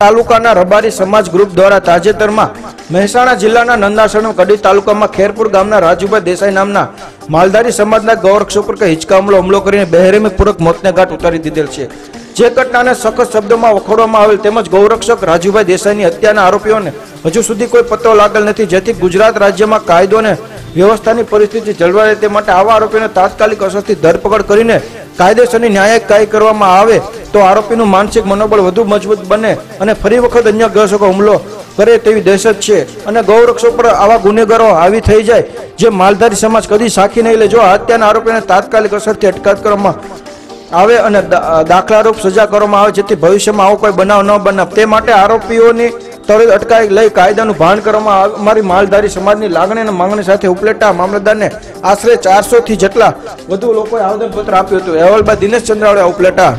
તાલુકાના રબારી સમાજ ગ્રુપ દ્વારા તાજેતરમાં મહેસાણા જિલ્લાના નંદાસણ કડી તાલુકામાં ખેરપુર ગામના રાજુભાઈ દેસાઈ નામના માલધારી સમાજના ગૌરક્ષ ઉપર હિંચકા હુમલો કરીને બેરહેમી પૂર્વક મોતને ઘાટ ઉતારી દીધેલ છે। જે ઘટનાને સખત શબ્દોમાં વખોડવામાં આવેલ તેમજ ગૌરક્ષક રાજુભાઈ દેસાઈની હત્યાના આરોપીઓને હજુ સુધી કોઈ પત્તો લાગેલ નથી, જેથી ગુજરાત રાજ્યમાં કાયદો અને વ્યવસ્થાની પરિસ્થિતિ જળવાઈ રહે તે માટે આવા આરોપીઓને તાત્કાલિક અસરથી ધરપકડ કરીને કાયદેસરની ન્યાયિક કાર્ય કરવામાં આવે તો આરોપીનું માનસિક મનોબળ વધુ મજબૂત બને અને ફરી વખત અન્ય ઘર્ષકો હુમલો કરે તેવી દહેશત છે। અને ગૌરક્ષો પર આવા ગુનેગારો આવી થઈ જાય જે માલધારી સમાજ કદી સાખી નહીં લે। જો હત્યાના આરોપીને તાત્કાલિક અસરથી અટકાયત કરવામાં આવે અને દાખલારૂપ સજા કરવામાં આવે જેથી ભવિષ્યમાં આવો કોઈ બનાવ ન બને તે માટે આરોપીઓની ત્વરિત અટકાયત લઈ કાયદાનું ભાન કરવામાં આવે। અમારી માલધારી સમાજની લાગણી અને માંગણી સાથે ઉપલેટા મામલતદારને આશરે 400 થી જેટલા વધુ લોકોએ આવેદનપત્ર આપ્યું હતું। અહેવાલ બાદ દિનેશ ચંદ્રાવળે, ઉપલેટા।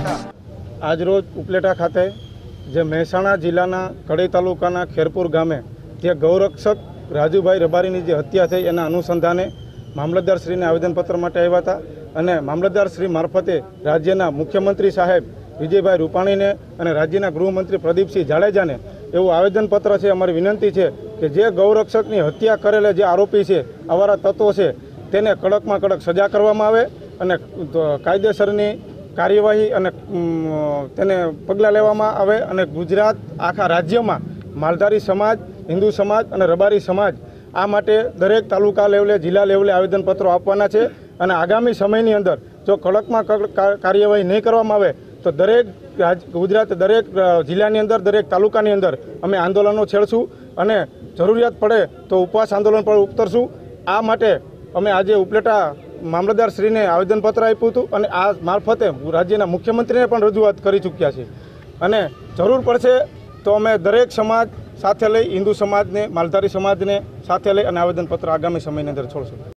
આજરોજ ઉપલેટા ખાતે જે મહેસાણા જિલ્લાના કડી તાલુકાના ખેરપુર ગામે જે ગૌરક્ષક રાજુભાઈ રબારીની જે હત્યા થઈ એના અનુસંધાને મામલતદારશ્રીને આવેદનપત્ર માટે આવ્યા હતા અને મામલતદારશ્રી મારફતે રાજ્યના મુખ્યમંત્રી સાહેબ વિજયભાઈ રૂપાણીને અને રાજ્યના ગૃહમંત્રી પ્રદીપસિંહ જાડેજાને એવું આવેદનપત્ર છે। અમારી વિનંતી છે કે જે ગૌરક્ષકની હત્યા કરેલા જે આરોપી છે, આવારા તત્વો છે, તેને કડકમાં કડક સજા કરવામાં આવે અને કાયદેસરની કાર્યવાહી અને તેને પગલાં લેવામાં આવે અને ગુજરાત આખા રાજ્યમાં માલધારી સમાજ, હિન્દુ સમાજ અને રબારી સમાજ આ માટે દરેક તાલુકા લેવલે, જિલ્લા લેવલે આવેદનપત્રો આપવાના છે અને આગામી સમયની અંદર જો કડકમાં કડક કાર્યવાહી નહીં કરવામાં આવે તો દરેક ગુજરાત દરેક જિલ્લાની અંદર, દરેક તાલુકાની અંદર અમે આંદોલનો છેડશું અને જરૂરિયાત પડે તો ઉપવાસ આંદોલન પર ઉતરશું। આ માટે અમે આજે ઉપલેટા મામલતદારશ્રીને આવેદનપત્ર આપ્યું હતું અને આ મારફતે રાજ્યના મુખ્યમંત્રીને પણ રજૂઆત કરી ચૂક્યા છે અને જરૂર પડશે તો અમે દરેક સમાજ સાથે લઈ, હિન્દુ સમાજને, માલધારી સમાજને સાથે લઈ અને આવેદનપત્ર આગામી સમયની અંદર છોડશું।